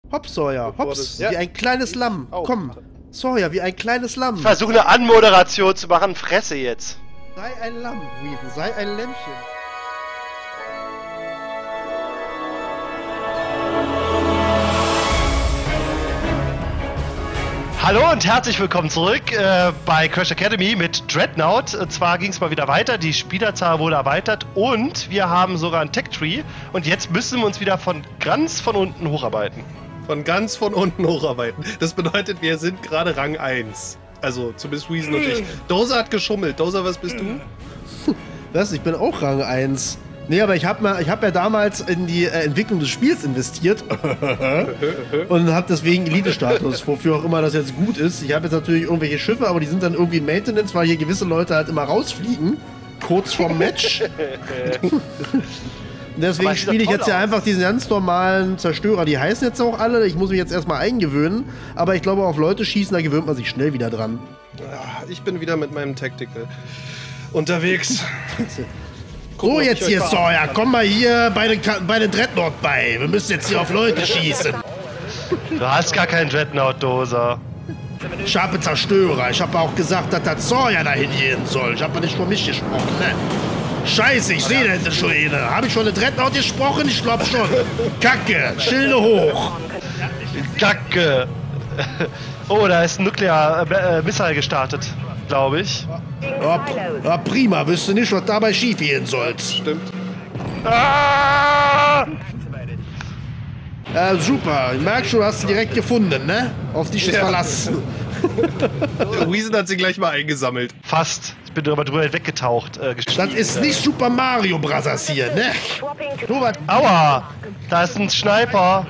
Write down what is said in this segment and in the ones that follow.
Hops, Sawyer, hops, wie ein kleines Lamm. Oh. Komm, Sawyer, wie ein kleines Lamm. Ich versuche eine Anmoderation zu machen, fresse jetzt. Sei ein Lamm, Weasel, sei ein Lämmchen. Hallo und herzlich willkommen zurück bei Crash Academy mit Dreadnought. Und zwar ging es mal wieder weiter, die Spielerzahl wurde erweitert und wir haben sogar ein Tech-Tree. Und jetzt müssen wir uns wieder von ganz von unten hocharbeiten. Von ganz von unten hocharbeiten. Das bedeutet, wir sind gerade Rang 1. Also zumindest Weasel und ich. Dozer hat geschummelt. Dozer, was bist du? Was? Ich bin auch Rang 1. Nee, aber ich hab ja damals in die Entwicklung des Spiels investiert und habe deswegen Elite-Status, wofür auch immer das jetzt gut ist. Ich habe jetzt natürlich irgendwelche Schiffe, aber die sind dann irgendwie in Maintenance, weil hier gewisse Leute halt immer rausfliegen, kurz vorm Match. Und deswegen spiele ich jetzt ja einfach diesen ganz normalen Zerstörer. Die heißen jetzt auch alle, ich muss mich jetzt erstmal eingewöhnen, aber ich glaube, auf Leute schießen, da gewöhnt man sich schnell wieder dran. Ja, ich bin wieder mit meinem Tactical unterwegs. So, jetzt hier, Sawyer, komm mal hier bei den Dreadnought bei. Wir müssen jetzt hier auf Leute schießen. Du hast gar keinen Dreadnought-Doser. Scharfe Zerstörer. Ich habe auch gesagt, dass das Sawyer dahin gehen soll. Ich habe nicht von mich gesprochen, ne? Scheiße, ich sehe da hinten schon eine. Habe ich schon eine Dreadnought gesprochen? Ich glaube schon. Kacke, Schilde hoch. Kacke. Oh, da ist ein Nuklear-Missile gestartet, glaube ich. Ja, prima, wüsste nicht, was dabei schief gehen soll. Stimmt. Ah! Super, ich merke schon, du hast sie direkt gefunden, ne? Auf dich ist verlassen. Weasel hat sie gleich mal eingesammelt. Fast. Ich bin aber drüber weggetaucht. Das ist nicht Super Mario Bros. Hier, ne? Aua! Da ist ein Sniper.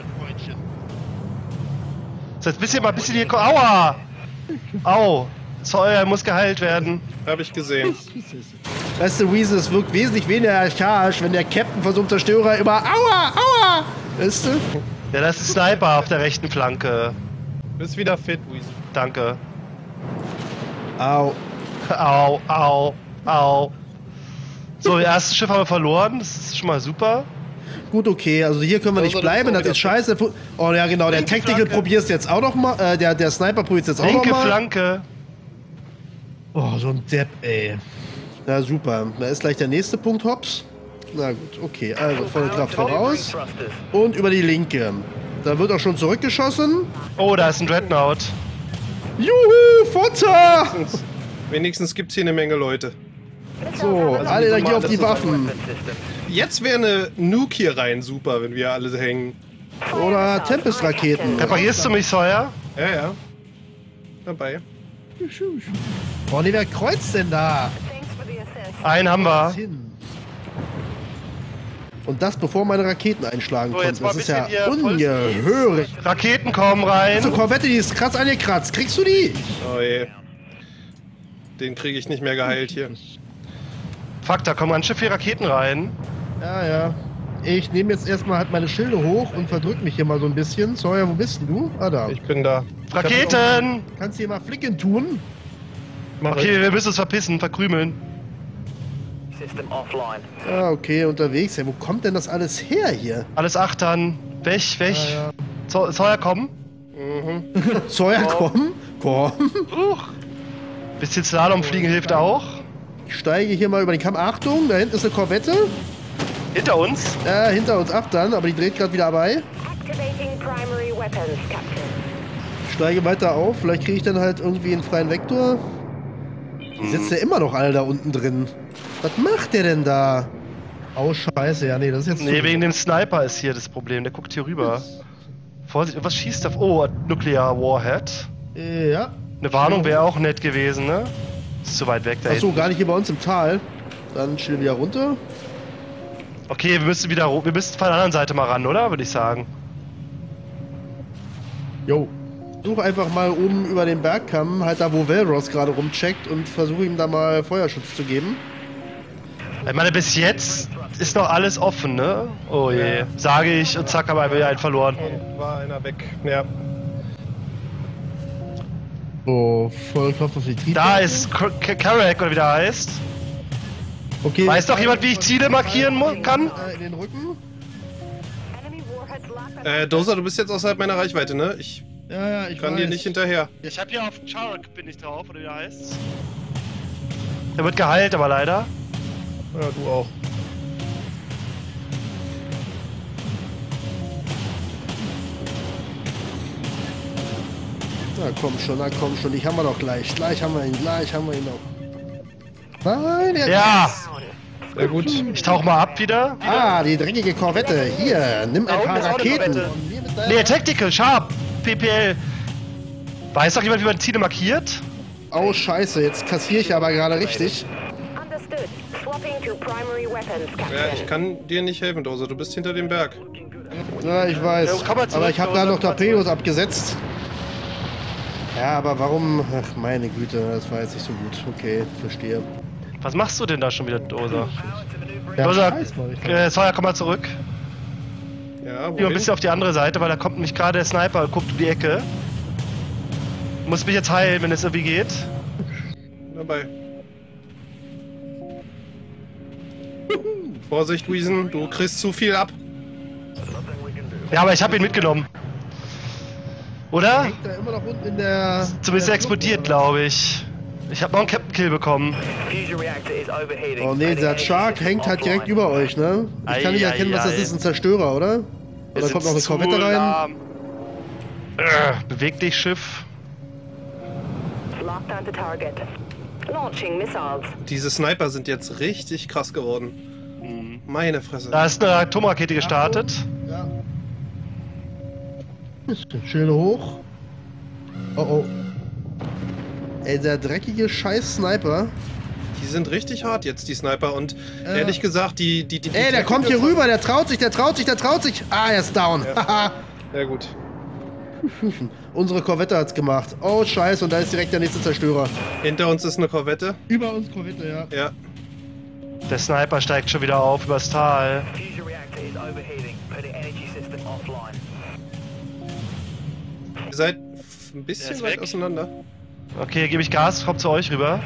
So, jetzt ein bisschen hier. Aua! Au! Sawyer muss geheilt werden. Habe ich gesehen. Weißt du, Weasel, es wirkt wesentlich weniger archaisch, wenn der Captain von so einem Zerstörer immer Aua, Aua! Weißt du? Ja, das ist ein Sniper auf der rechten Flanke. Bist wieder fit, Weasel. Danke. Au. Au, au, au. So, das erste Schiff haben wir verloren. Das ist schon mal super. Gut, okay, also hier können wir nicht bleiben, das ist scheiße. Oh ja, genau, der Tactical probierst jetzt auch noch mal, der Sniper probiert jetzt auch noch mal. Linke Flanke. Oh, so ein Depp, ey. Na super, da ist gleich der nächste Punkt, Hops. Na gut, okay, also volle Kraft voraus. Und über die linke. Da wird auch schon zurückgeschossen. Oh, da ist ein Dreadnought. Juhu, Futter! Wenigstens gibt's hier eine Menge Leute. So, alle Energie auf die Waffen. Jetzt wäre eine Nuke hier rein super, wenn wir alle hängen. Oder Tempest-Raketen. Reparierst du mich, Sawyer? Ja, ja. Dabei. Oh ne, wer kreuzt denn da? Einen haben wir. Und das, bevor meine Raketen einschlagen So, konnten. jetzt mal Das ein ist ja bisschen hier ungehörig. Raketen kommen rein. So, Korvette, die ist krass angekratzt. Kriegst du die? Oh je. Den kriege ich nicht mehr geheilt hier. Fuck, da kommen ganz schön viele Raketen rein. Ja, ja. Ich nehme jetzt erstmal halt meine Schilde hoch und verdrück mich hier mal so ein bisschen. Sawyer, wo bist denn du? Ah, da. Ich bin da. Raketen! Kannst du hier mal Flicken tun? Okay, wir müssen uns verpissen, verkrümeln. Ah, okay, unterwegs. Ja, wo kommt denn das alles her hier? Alles achtern. Weg. Ja. Sawyer, kommen. Sawyer, komm. Bisschen Slalom fliegen hilft auch. Ich steige hier mal über den Kamm. Achtung, da hinten ist eine Korvette. Hinter uns. Hinter uns ab dann, aber die dreht gerade wieder bei. Ich steige weiter auf. Vielleicht kriege ich dann halt irgendwie einen freien Vektor. Die sitzt ja immer noch alle da unten drin. Was macht der denn da? Oh, scheiße. Ja, nee, das ist jetzt... Nee, wegen dem Sniper ist hier das Problem. Der guckt hier rüber. Vorsicht, was schießt da? Oh, Nuclear Warhead. Ja. Eine Warnung wäre auch nett gewesen, ne? Ist zu weit weg da Achso, hinten. gar nicht hier bei uns im Tal. Dann chill wieder runter. Okay, wir müssen von der anderen Seite mal ran, oder? Würde ich sagen. Jo. Suche einfach mal oben über den Bergkamm, halt da, wo Velros gerade rumcheckt und versuche ihm da mal Feuerschutz zu geben. Ich meine, bis jetzt ist noch alles offen, ne? Oh je. Sage ich und zack, haben wir wieder einen verloren. Und war einer weg. Ja. So, Vollkraft auf die Triebe. Da ist Carrack, oder wie der heißt. Okay. Weiß doch jemand, wie ich Ziele markieren kann? In den Rücken. Dozer, du bist jetzt außerhalb meiner Reichweite, ne? Ich Ja, ich kann dir nicht hinterher. Ich hab hier auf Chark bin ich drauf, oder wie er heißt. Der wird geheilt, aber leider. Ja, du auch. Na komm schon, ich haben wir doch gleich. Gleich haben wir ihn noch. Nein, Ja! Sehr gut. Ich tauch mal ab wieder. Ah, die dreckige Korvette. Hier, nimm ein Da paar unten ist auch eine Raketen. Korvette. Und mir mit deiner- Nee, Tactical, Sharp, PPL. Weiß doch jemand, wie man Ziele markiert? Oh, scheiße, jetzt kassiere ich aber gerade richtig. Understood. Swapping to primary weapons, Ja, Captain. ich kann dir nicht helfen, Dozer. Du bist hinter dem Berg. Ja, ich weiß. Ja, komm mal zurück, Aber ich habe da Dozer, noch komm mal Torpedos abgesetzt. Ja, aber warum? Ach, meine Güte, das war jetzt nicht so gut. Okay, verstehe. Was machst du denn da schon wieder, Dozer? Ja, Dozer, scheiß mal, ich Sawyer, komm mal zurück. Ja, Lieber ein bisschen auf die andere Seite, weil da kommt nämlich gerade der Sniper und guckt um die Ecke. Muss mich jetzt heilen, wenn es irgendwie geht. dabei. Vorsicht, Wiesen, du kriegst zu viel ab. Ja, aber ich habe ihn mitgenommen. Oder? hängt da immer noch unten in der... Zumindest der explodiert, Kluft, glaube ich. Ich habe noch einen Captain Kill bekommen. Oh nee, dieser Shark hängt halt direkt über euch, ne? Ich kann nicht erkennen, was das ist, ein Zerstörer, oder? Wir Oder kommt noch eine sind Korvette zu rein? lahm. Beweg dich, Schiff. Locked onto target. Launching missiles. Diese Sniper sind jetzt richtig krass geworden. Meine Fresse. Da ist eine Atomrakete gestartet. Ja. Schön hoch. Oh oh. Ey, der dreckige Scheiß-Sniper. Die sind richtig hart jetzt, die Sniper. Und ehrlich gesagt, die Ey, der kommt hier rüber, der traut sich. Ah, er ist down. Haha. Ja, gut. Unsere Korvette hat's gemacht. Oh, scheiße, und da ist direkt der nächste Zerstörer. Hinter uns ist eine Korvette. Über uns Korvette, ja. Ja. Der Sniper steigt schon wieder auf übers Tal. Ihr seid ein bisschen ist weit weg. auseinander. Okay, gebe ich Gas, komm zu euch rüber.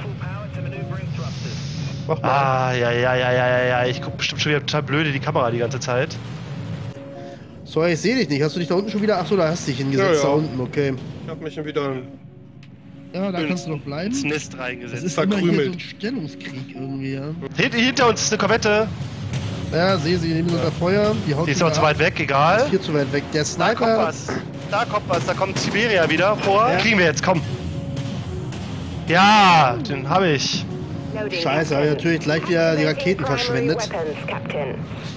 Mach mal. Ah, ja. Ich guck bestimmt schon wieder total blöde die Kamera die ganze Zeit. Sorry, ich sehe dich nicht. Hast du dich da unten schon wieder... Achso, da hast du dich hingesetzt, Ja, ja. da unten, okay. Ich hab mich schon wieder... Ja, da kannst du noch bleiben. Ins Nest Das reingesetzt. ist immer hier so verkrümelt. ein Stellungskrieg irgendwie, ja. Hinter uns ist eine Korvette. Ja, sehe sie, nehmen unter Feuer. Die haut Die ist noch wieder zu ab. weit weg, egal. Ist viel zu weit weg. Der Da kommt Sniper... was. Da kommt was. Da kommt Siberia wieder vor. Ja. Kriegen wir jetzt, komm. Ja, den habe ich. Loading, Scheiße, habe ich Captain. natürlich gleich wieder die Activating Raketen primary verschwendet. Weapons, Captain.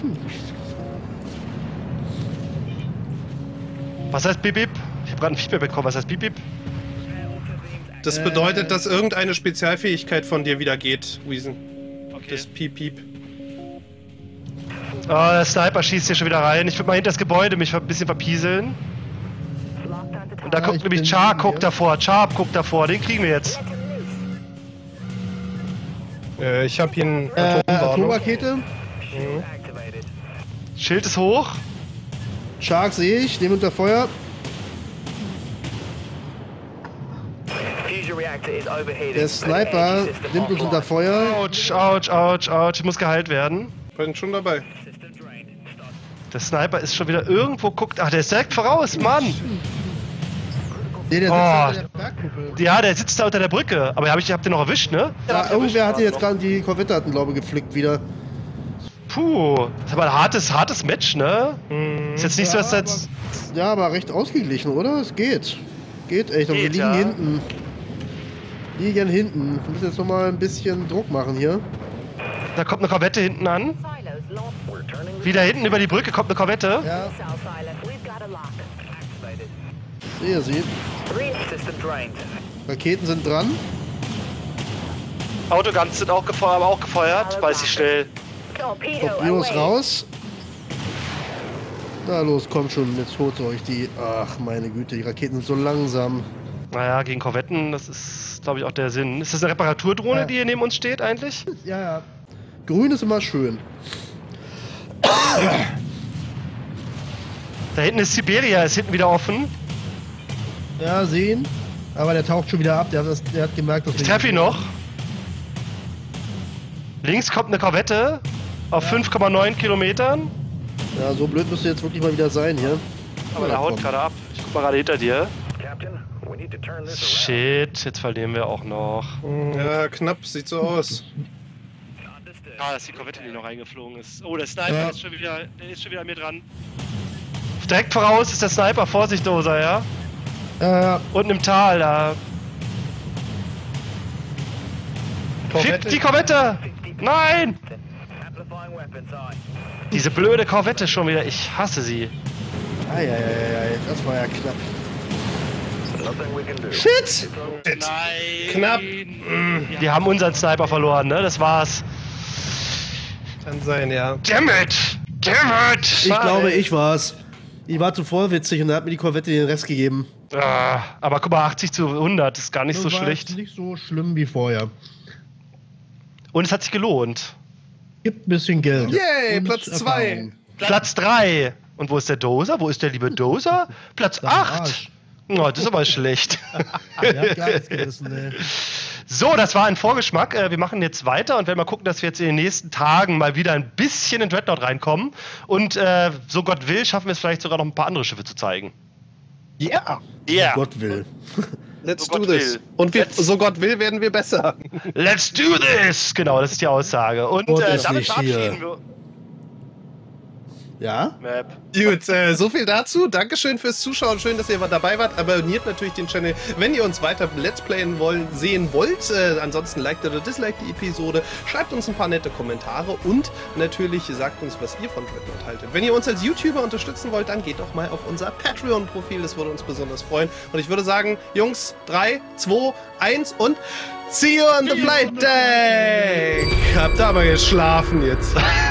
Was heißt Bip Bip? Ich habe gerade ein Feedback bekommen. Was heißt Bip Bip? Das bedeutet, dass irgendeine Spezialfähigkeit von dir wieder geht, Wiesen. Okay. Das Piep Piep. Oh, der Sniper schießt hier schon wieder rein. Ich würde mal hinter das Gebäude mich ein bisschen verpieseln. Locked onto Und da target. guckt ich nämlich bin Char, neben guckt dir. davor. Char guckt davor. Den kriegen wir jetzt. Ich hab hier einen Atomrakete. Schild ist hoch. Shark sehe ich, nehme unter Feuer. Der Sniper nimmt uns unter Feuer. Autsch, Autsch, Autsch, Autsch. Ich muss geheilt werden. Bin schon dabei. Der Sniper ist schon wieder irgendwo guckt. Ach, der ist direkt voraus, Mann. Nee, der sitzt Oh. da unter der Bergkuppel. Ja, der sitzt da unter der Brücke. Aber hab den noch erwischt, ne? Ja, irgendwer hatte jetzt gerade die Korvette, hatten, glaube ich, gepflückt wieder. Puh. Das ist aber ein hartes Match, ne? Ist jetzt nicht so, dass jetzt. Ja, aber recht ausgeglichen, oder? Es geht. Geht echt, aber wir Geht, liegen ja. hinten. Liegen hinten. Wir müssen jetzt nochmal ein bisschen Druck machen hier. Da kommt eine Korvette hinten an. Silos locked. Wieder hinten über die Brücke kommt eine Korvette. Ja, Missile silo. We've got a lock. sehe sie. Raketen sind dran. Autoguns sind auch gefeuert, aber auch gefeuert, weil sie schnell. Torpedo Torpedos away. raus. Na los, kommt schon, jetzt holt euch die. Ach, meine Güte, die Raketen sind so langsam. Naja, gegen Korvetten, das ist, glaube ich, auch der Sinn. Ist das eine Reparaturdrohne, Ja. die hier neben uns steht eigentlich? Ja, ja. Grün ist immer schön. Da hinten ist Siberia, ist hinten wieder offen. Ja, sehen. Aber der taucht schon wieder ab. Der hat gemerkt, dass Ich treffe ihn noch. Links kommt eine Korvette auf 5,9 Kilometern. Ja, so blöd müsste jetzt wirklich mal wieder sein hier. Aber der haut gerade ab. Ich guck mal gerade hinter dir. Captain, we need to turn this around. Shit, jetzt verlieren wir auch noch. Ja, knapp, sieht so aus. Ah, das ist die Korvette, die noch reingeflogen ist. Oh, der Sniper ist schon wieder, der ist schon wieder an mir dran. Direkt voraus ist der Sniper, Vorsicht, Doser, ja? Unten im Tal, da. Fick die Korvette! Nein! Amplifying weapons on. Diese blöde Korvette schon wieder, ich hasse sie. Eieiei, das war ja knapp. Nothing we can do. Shit! Nein! Knapp. Wir haben unseren Sniper verloren, ne? Das war's. Kann sein, ja. Damn it! Damn it! Ich glaube, ich war's. Ich war zu vorwitzig und er hat mir die Korvette den Rest gegeben. Aber guck mal, 80:100 ist gar nicht so Das war schlecht. jetzt nicht so schlimm wie vorher. Und es hat sich gelohnt. Gibt ein bisschen Geld. Yay, Und Platz 2. Erfahrung. Platz 3. Und wo ist der Doser? Wo ist der liebe Doser? Platz Am 8. Arsch. Oh, das ist aber schlecht. Der hat gar nichts gerissen, ey. So, das war ein Vorgeschmack. Wir machen jetzt weiter und werden mal gucken, dass wir jetzt in den nächsten Tagen mal wieder ein bisschen in Dreadnought reinkommen. Und so Gott will, schaffen wir es vielleicht sogar noch ein paar andere Schiffe zu zeigen. Ja. Yeah. Gott will. Let's So do Gott this. will. Und so Gott will, werden wir besser. Let's do this! Genau, das ist die Aussage. Und Gott ist damit nicht verabschieden hier. wir. Ja? Map. Gut, so viel dazu. Dankeschön fürs Zuschauen. Schön, dass ihr dabei wart. Abonniert natürlich den Channel, wenn ihr uns weiter Let's Playen sehen wollt. Ansonsten liked oder disliked die Episode. Schreibt uns ein paar nette Kommentare und natürlich sagt uns, was ihr von Dreadnought haltet. Wenn ihr uns als YouTuber unterstützen wollt, dann geht doch mal auf unser Patreon-Profil. Das würde uns besonders freuen. Und ich würde sagen, Jungs, 3, 2, 1 und see you on the flight deck! Habt aber geschlafen jetzt.